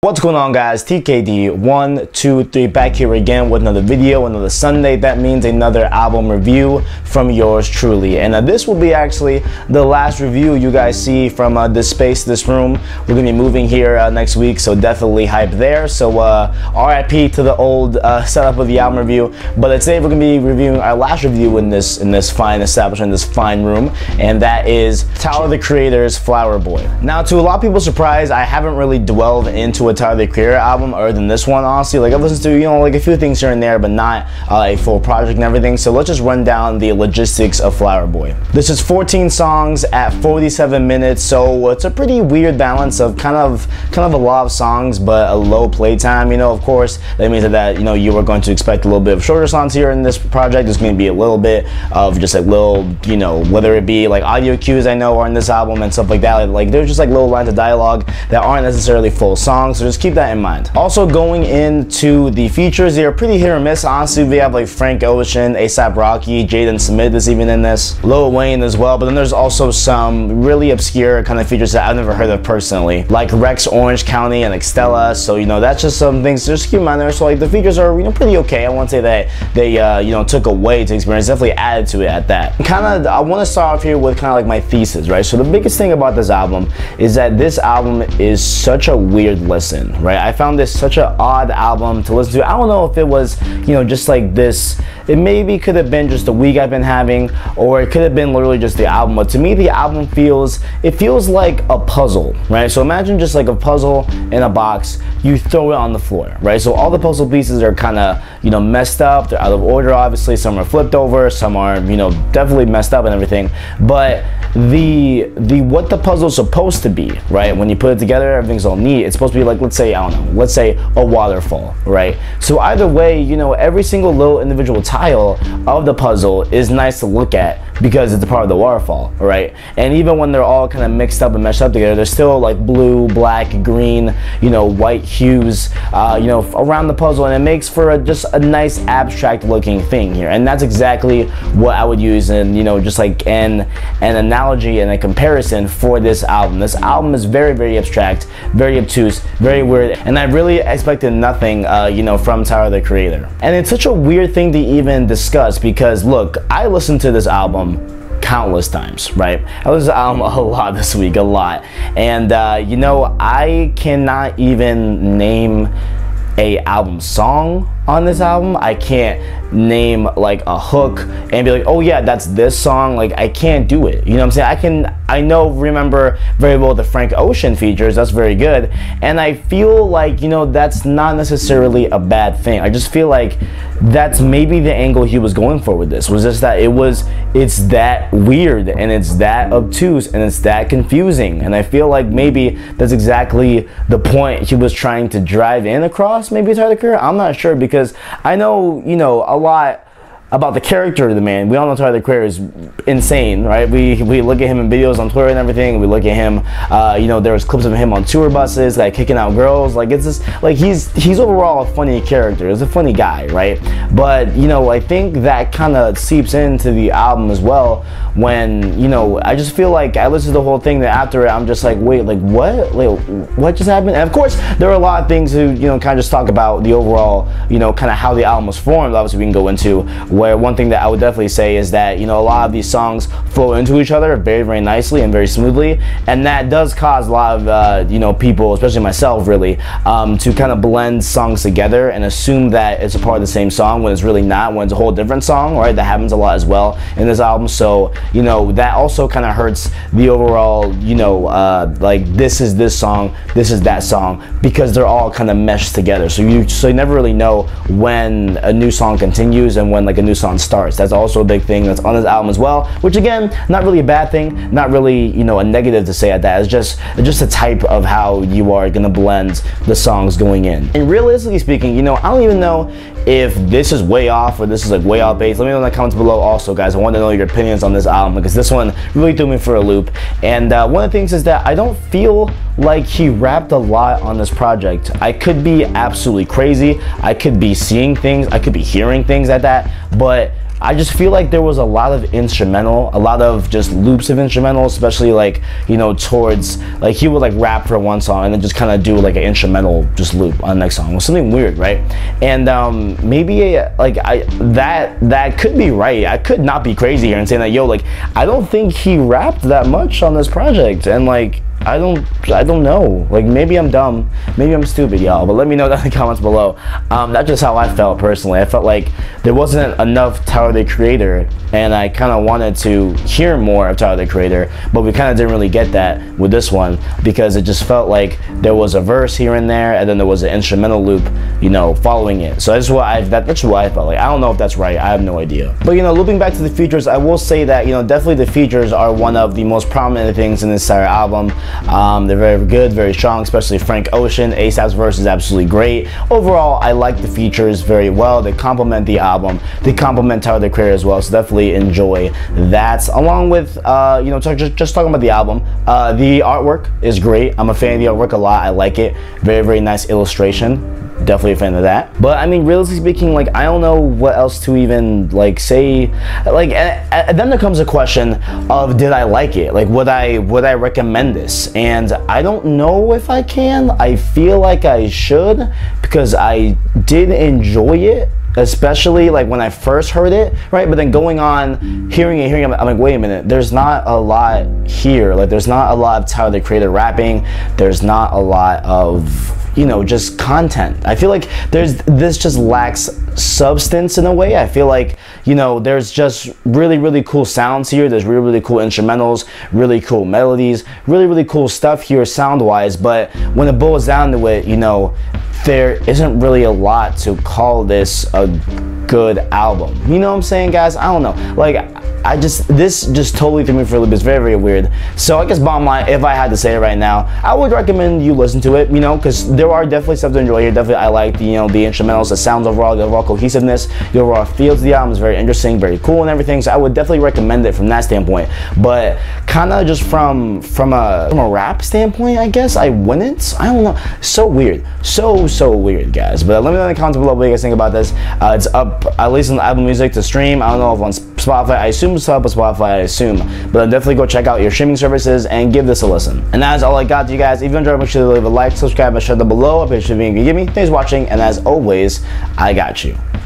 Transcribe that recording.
What's going on, guys? TKD123 back here again with another video, another Sunday. That means another album review from yours truly. And this will be actually the last review you guys see from this space, this room. We're gonna be moving here next week, so definitely hype there. So RIP to the old setup of the album review. But today we're gonna be reviewing our last review in this fine establishment, this fine room, and that is Tyler the Creator's Flower Boy. Now, to a lot of people's surprise, I haven't really dwelled into a Tyler the Creator album other than this one, honestly. Like, I've listened to, you know, like a few things here and there, but not a full project and everything. So let's just run down the logistics of Flower Boy. This is 14 songs at 47 minutes, so it's a pretty weird balance of kind of a lot of songs but a low playtime. You know, of course, that means that you know, you are going to expect a little bit of shorter songs here in this project. There's going to be a little bit of just like little, you know, whether it be like audio cues I know are in this album and stuff like that. Like there's just like little lines of dialogue that aren't necessarily full songs, so just keep that in mind. Also, going into the features, they are pretty hit or miss, honestly. We have like Frank Ocean, A$AP Rocky, Jaden Smith is even in this, Lil Wayne as well. But then there's also some really obscure kind of features that I've never heard of personally, like Rex Orange County and Extella. So, you know, that's just some things to just keep in mind there. So like the features are, you know, pretty okay. I won't say that they you know, took away to experience, definitely added to it at that. I want to start off here with kind of like my thesis, right? So the biggest thing about this album is that this album is such a weird listen, right? I found this such an odd album to listen to. I don't know if it was, you know, just like this, it maybe could have been just the week I've been having, or it could have been literally just the album. But to me, the album feels like a puzzle, right? So imagine just like a puzzle in a box, you throw it on the floor, right? So all the puzzle pieces are kind of, you know, messed up, they're out of order, obviously. Some are flipped over, some are, you know, definitely messed up and everything. But what the puzzle is supposed to be, right? When you put it together, everything's all neat. It's supposed to be like, let's say, I don't know, let's say a waterfall, right? So either way, you know, every single little individual tile of the puzzle is nice to look at because it's a part of the waterfall, right? And even when they're all kind of mixed up and meshed up together, there's still like blue, black, green, you know, white hues, you know, around the puzzle, and it makes for just a nice abstract looking thing here. And that's exactly what I would use in, you know, just like an analogy and a comparison for this album. This album is very, very abstract, very obtuse, very weird, and I really expected nothing, you know, from Tyler the Creator. And it's such a weird thing to even discuss because, look, I listened to this album countless times, right? I listened to the album a lot this week, a lot. And, you know, I cannot even name a album song on this album. I can't name like a hook and be like, oh yeah, that's this song. Like, I can't do it, you know what I'm saying? I remember very well the Frank Ocean features, that's very good, and I feel like, you know, that's not necessarily a bad thing. I just feel like that's maybe the angle he was going for with this, was just that it's that weird and it's that obtuse and it's that confusing, and I feel like maybe that's exactly the point he was trying to drive in across, maybe Tyler the Creator. I'm not sure, because I know, you know, a lot about the character of the man. We all know Tyler the Creator is insane, right? We look at him in videos on Twitter and everything. We look at him, you know, there's clips of him on tour buses, like kicking out girls. Like, it's just like he's overall a funny character. He's a funny guy, right? But, you know, I think that kind of seeps into the album as well. When, you know, I just feel like I listened to the whole thing, that after it, I'm just like, wait, like what? Like, what just happened? And of course, there are a lot of things who, you know, kind of just talk about the overall, you know, kind of how the album was formed. Obviously, we can go into, where one thing that I would definitely say is that, you know, a lot of these songs flow into each other very, very nicely and very smoothly, and that does cause a lot of, you know, people, especially myself, really, to kind of blend songs together and assume that it's a part of the same song when it's really not, when it's a whole different song, right? That happens a lot as well in this album. So, you know, that also kind of hurts the overall, you know, like, this is this song, this is that song, because they're all kind of meshed together. So you never really know when a new song continues and when like a new song starts. That's also a big thing that's on this album as well, which again, not really a bad thing, not really, you know, a negative to say at that. It's just a type of how you are gonna blend the songs going in. And realistically speaking, you know, I don't even know if this is way off or this is like way off base. Let me know in the comments below also, guys. I want to know your opinions on this album, because this one really threw me for a loop. And one of the things is that I don't feel like he rapped a lot on this project. I could be absolutely crazy, I could be seeing things, I could be hearing things at that, but I just feel like there was a lot of instrumental, a lot of just loops of instrumental, especially like, you know, towards, like he would like rap for one song and then just kind of do like an instrumental just loop on the next song. It was something weird, right? And maybe like that could be right. I could not be crazy here and saying that, yo, like I don't think he rapped that much on this project, and like I don't know. Like maybe I'm dumb, maybe I'm stupid, y'all. But let me know down in the comments below. That's just how I felt personally. I felt like there wasn't enough Tyler the Creator, and I kind of wanted to hear more of Tyler the Creator, but we kind of didn't really get that with this one because it just felt like there was a verse here and there, and then there was an instrumental loop, you know, following it. So that's what I felt like. I don't know if that's right. I have no idea. But you know, looping back to the features, I will say that, you know, definitely the features are one of the most prominent things in this entire album. They're very good, very strong, especially Frank Ocean. ASAP's verse is absolutely great. Overall, I like the features very well. They complement the album. They complement Tyler the Creator as well, so definitely enjoy that. Along with, you know, just talking about the album, the artwork is great. I'm a fan of the artwork a lot. I like it. Very, very nice illustration. Definitely a fan of that. But I mean, realistically speaking, like I don't know what else to even like say. Like, and then there comes a question of, did I like it? Like, would I recommend this? And I don't know if I can. I feel like I should, because I did enjoy it, especially like when I first heard it, right? But then going on, hearing it, I'm like, wait a minute, there's not a lot here. Like, there's not a lot of Tyler the Creator rapping. There's not a lot of, you know, just content. I feel like this just lacks substance in a way. I feel like, you know, there's just really, really cool sounds here. There's really, really cool instrumentals, really cool melodies, really, really cool stuff here sound-wise. But when it boils down to it, you know, there isn't really a lot to call this a good album. You know what I'm saying, guys? I don't know. Like, this just totally threw me for a loop. It's very, very weird. So I guess bottom line, if I had to say it right now, I would recommend you listen to it, you know, because there are definitely stuff to enjoy here. Definitely, I like the, you know, the instrumentals, the sounds overall, the overall cohesiveness, the overall feel to the album is very interesting, very cool and everything. So I would definitely recommend it from that standpoint. But kind of just from a rap standpoint, I guess I wouldn't. I don't know. So weird. So weird, guys. But let me know in the comments below what you guys think about this. It's up at least on Apple Music to stream. I don't know if on Spotify. I assume it's up on Spotify. I assume. But definitely go check out your streaming services and give this a listen. And that is all I got to you guys. If you enjoyed, make sure to leave a like, subscribe, and share down below. I appreciate you giving me. Thanks for watching, and as always, I got you.